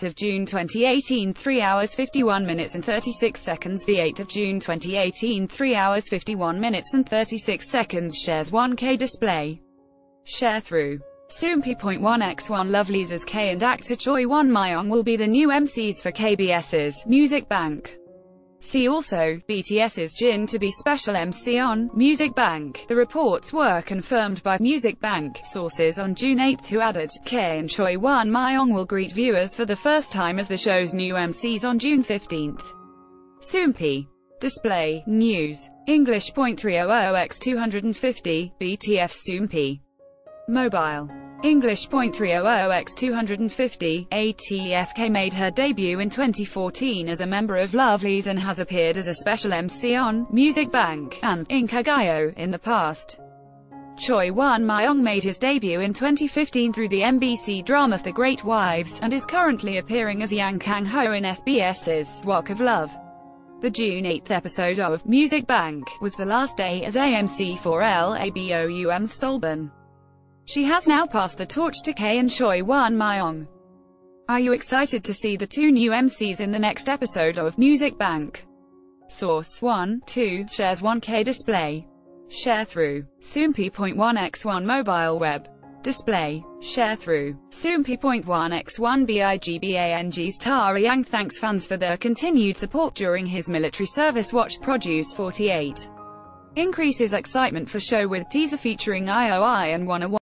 of June 2018, 3 hours 51 minutes and 36 seconds. The 8th of June 2018, 3 hours 51 minutes and 36 seconds. Shares 1K display. Share through Soompi.1x1 Lovelyz as K and actor Choi Won-myung will be the new MCs for KBS's Music Bank. See also, BTS's Jin to be special MC on Music Bank. The reports were confirmed by Music Bank sources on June 8, who added, K and Choi Won-myung will greet viewers for the first time as the show's new MCs on June 15. Soompi. Display, News. English.300x250, BTF Soompi. Mobile. English.300x250, ATFK made her debut in 2014 as a member of Lovelyz and has appeared as a special MC on Music Bank and Inkigayo in the past. Choi Won-myung made his debut in 2015 through the MBC drama The Great Wives, and is currently appearing as Yang Kang-ho in SBS's Walk of Love. The June 8 episode of Music Bank was the last day as AMC for LABOUM's Solban. She has now passed the torch to K and Choi Won-myung. Are you excited to see the two new MCs in the next episode of Music Bank? Source 1, 2, shares 1K display. Share through Soompi.1x1 mobile web. Display. Share through Soompi.1x1 BIGBANG's Tara Yang thanks fans for their continued support during his military service. Watched Produce 48. Increases excitement for show with teaser featuring IOI and 101.